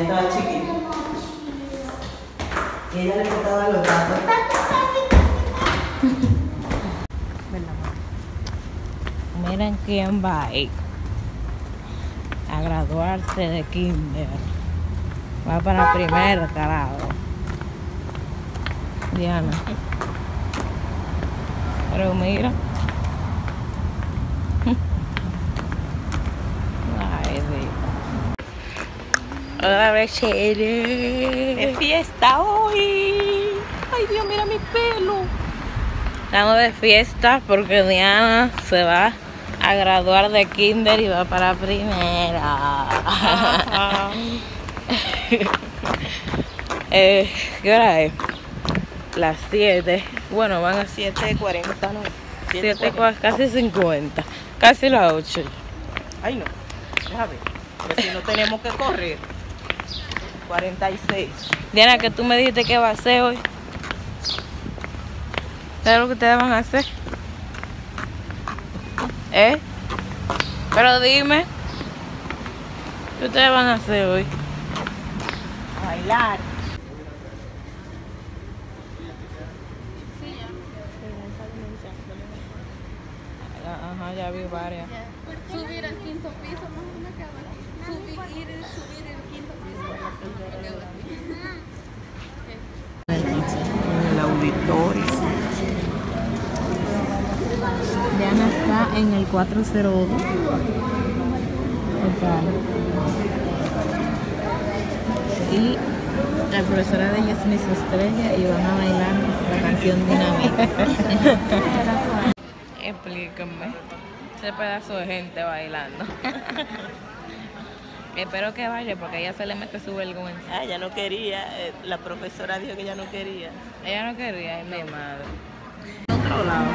estaba chiquita. Y ella le cortaba los gatos. Miren quién va ahí a graduarse de kinder. Va para primer grado. Diana. Pero mira. Ay, Dios. Hola, Rachel. ¡Es fiesta hoy! ¡Ay, Dios, mira mi pelo! Estamos de fiesta porque Diana se va a graduar de kinder y va para primera. ¿Qué hora es? Las 7. Bueno, van a 7:40, ¿no? 7, casi 50. Casi las 8. Ay, no. Déjame ver. Porque si no tenemos que correr. 46. Diana, que tú me dijiste que va a hacer hoy. ¿Sabes lo que ustedes van a hacer? Pero dime. ¿Qué ustedes van a hacer hoy? A bailar. Ajá, ya vi varias. Subir al quinto piso, más una cámara. Subir el quinto piso. En el auditorio. Diana está en el 402. Y la profesora de ella es Miss Estrella y van a bailar la canción Dinamita. Explíquenme. Ese pedazo de gente bailando. Espero que vaya porque a ella se le mete su vergüenza. Ah, ella no quería. La profesora dijo que ella no quería. Ella no quería ir, mi madre. Otro lado.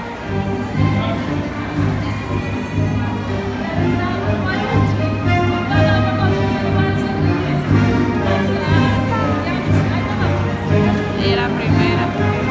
Y la primera.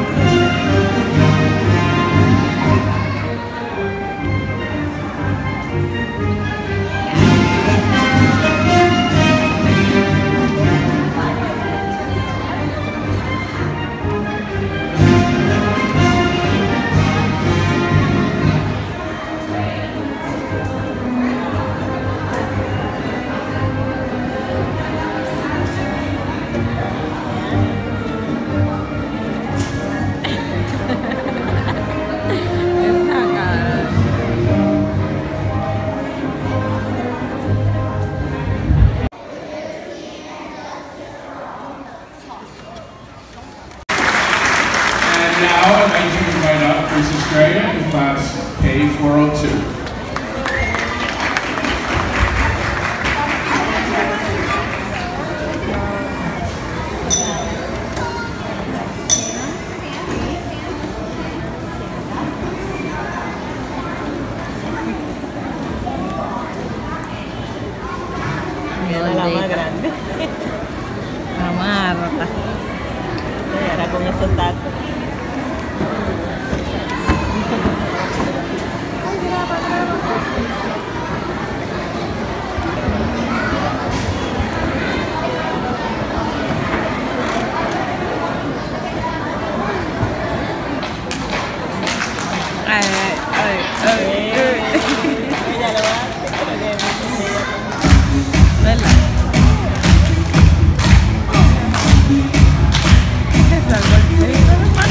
Now I'd like to invite up Miss Estrella in class K402. La más grande. Amarra. Y ahora con esos tacos. Ella lo hace, ¿Verdad? ¿Qué es algo?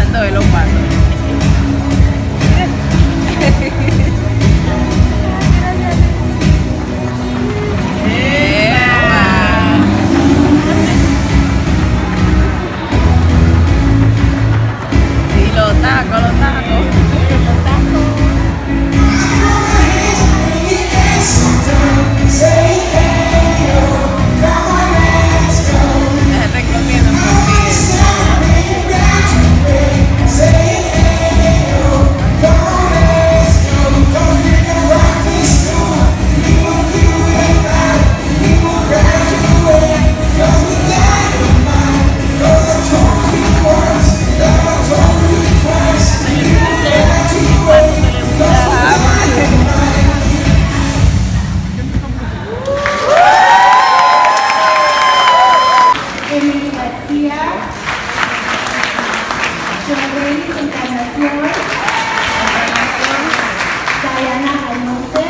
salto de los pasos. Y los tacos, los tacos. Déjate comiendo un poquito. Emily García, Showrace Encarnación, Diana Almonte,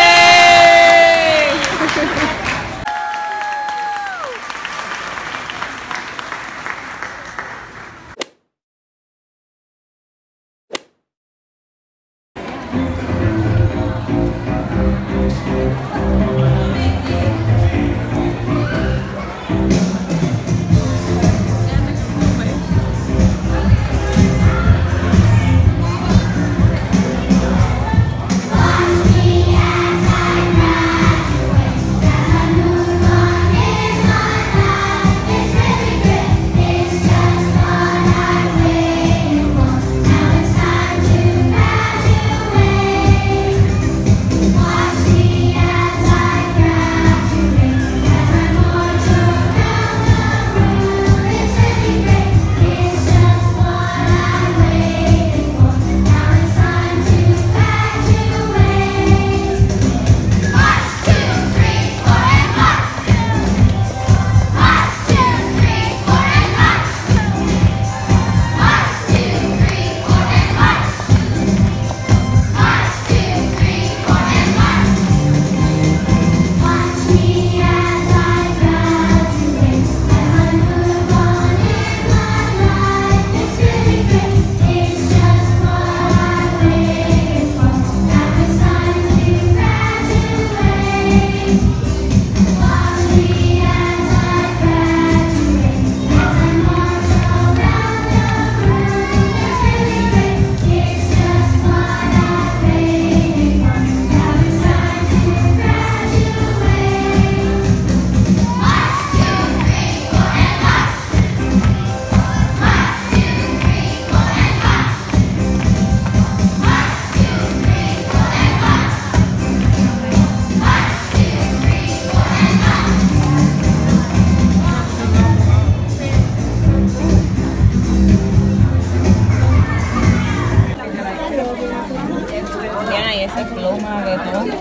Diana, y ese pluma de tú.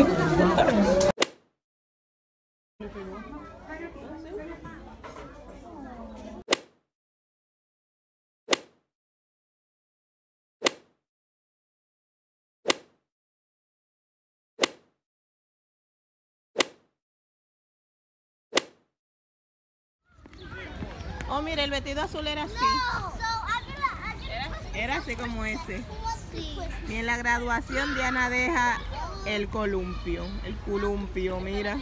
Oh, mira, el vestido azul era así. Era así como ese. Y en la graduación Diana deja el columpio, mira.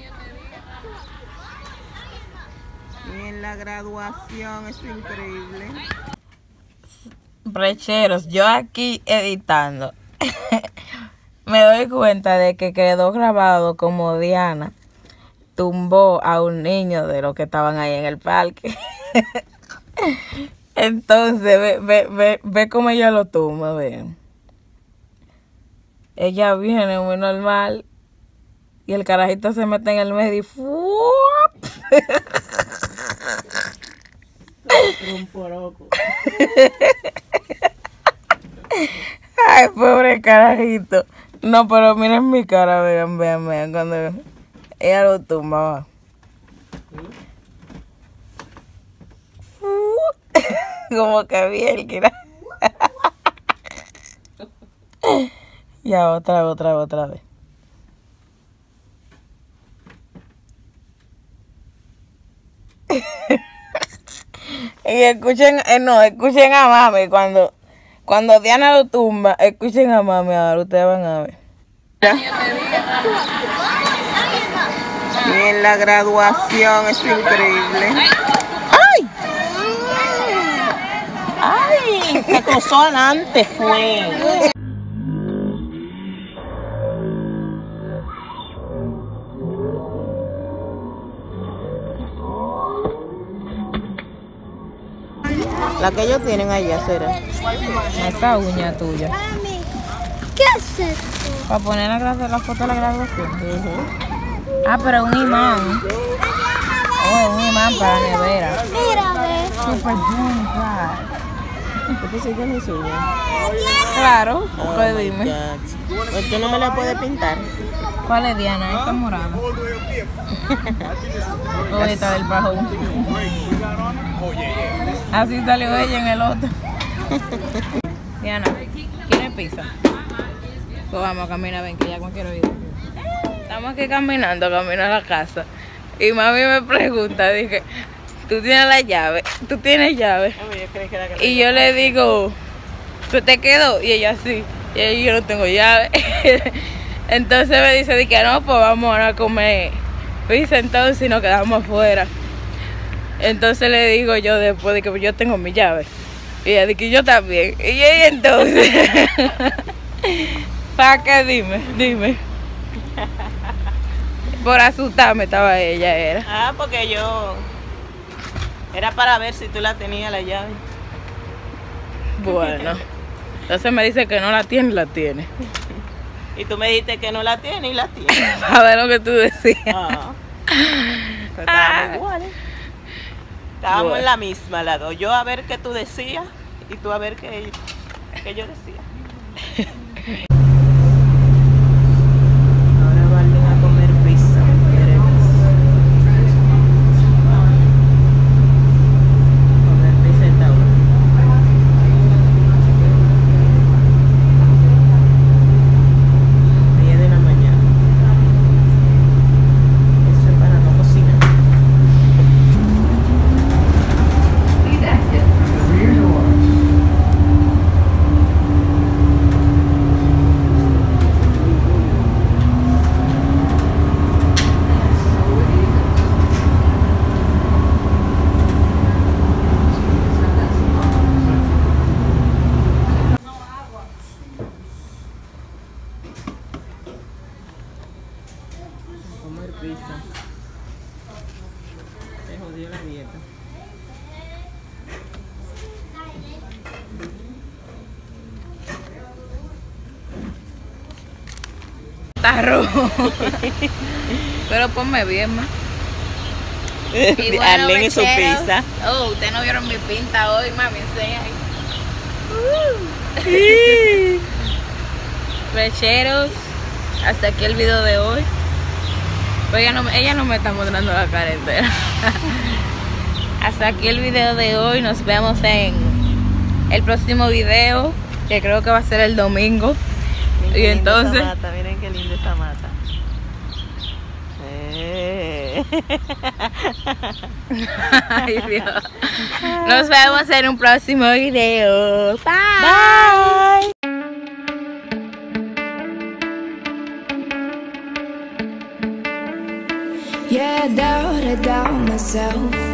Y en la graduación, es increíble. Brecheros, yo aquí editando me doy cuenta de que quedó grabado como Diana tumbó a un niño de los que estaban ahí en el parque. Entonces, ve cómo ella lo tumba, vean. Ella viene muy normal y el carajito se mete en el medio y ¡fuap! Ay, pobre carajito. No, pero miren mi cara, vean, cuando ella lo tumbaba. Como que bien, que ya, otra vez. Y escuchen, no, escuchen a mami cuando Diana lo tumba, escuchen a mami ahora, ustedes van a ver. Y en la graduación es increíble. ¡Ay! ¡Ay! Se cruzó adelante, fue. La que ellos tienen allá, será. Esa uña tuya. ¿Qué es esto? Para poner la foto de la graduación. Ah, pero un imán. Oh, un imán para la nevera. Mira, ve. Super June, claro. ¿Tú pusiste mis uñas? Claro, Oh, pues my dime. God. Pues tú no me la puedes pintar. ¿Cuál es Diana? Esa morada. Esta del bajón. Así salió ella en el otro. Diana, ¿quieres pizza? Pues vamos a caminar, ven que ya no quiero ir. Estamos aquí caminando, camino a la casa. Y mami me pregunta, dije, ¿tú tienes la llave? ¿Tú tienes llave? Y yo le digo, ¿se te quedó? Y ella sí. Y ella, yo no tengo llave. Entonces me dice, de que no, pues vamos a comer pizza entonces y nos quedamos afuera. Entonces le digo yo después de que yo tengo mi llave. Y ella dice que yo también. Y ella entonces, ¿para qué? Dime. Por asustarme estaba ella, era. Ah, porque yo... Era para ver si tú la tenías la llave. Bueno, entonces me dice que no la tiene, la tiene. Y tú me dijiste que no la tienes y la tienes. A ver lo que tú decías. Ah. Pues estábamos iguales. Estábamos Bueno. en la misma lado. Yo a ver qué tú decías y tú a ver qué yo decía. Ahora van a comer pizza. Comer pizza esta hora. 10 de la mañana. Eso es para no cocinar. Comer pizza. Se jodió la dieta. Está rojo. Pero ponme bien, ma. Y Arlene y su mecheros. pizza. Oh, ustedes no vieron mi pinta hoy, mami, enseña ahí. Mecheros, hasta aquí el video de hoy. Pero ella no me está mostrando la cara entera. Hasta aquí el video de hoy. Nos vemos en el próximo video, que creo que va a ser el domingo. Miren Y qué linda entonces... esa mata, miren qué linda esa mata. Ay, Dios. Nos vemos en un próximo video. Bye. Yeah, I doubt myself.